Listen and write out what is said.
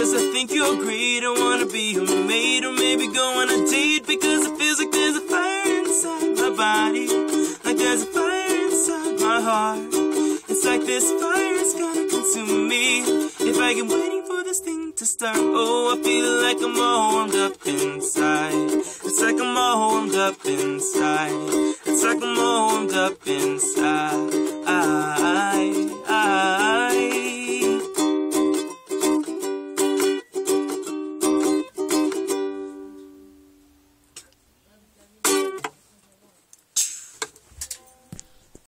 Cause I think you're great. I wanna be your mate, or maybe go on a date. Because it feels like there's a fire inside my body, like there's a fire inside my heart. It's like this fire is gonna consume me if I keep waiting for this thing to start. Oh, I feel like I'm all warmed up inside. It's like I'm all warmed up inside. It's like I'm all warmed up inside.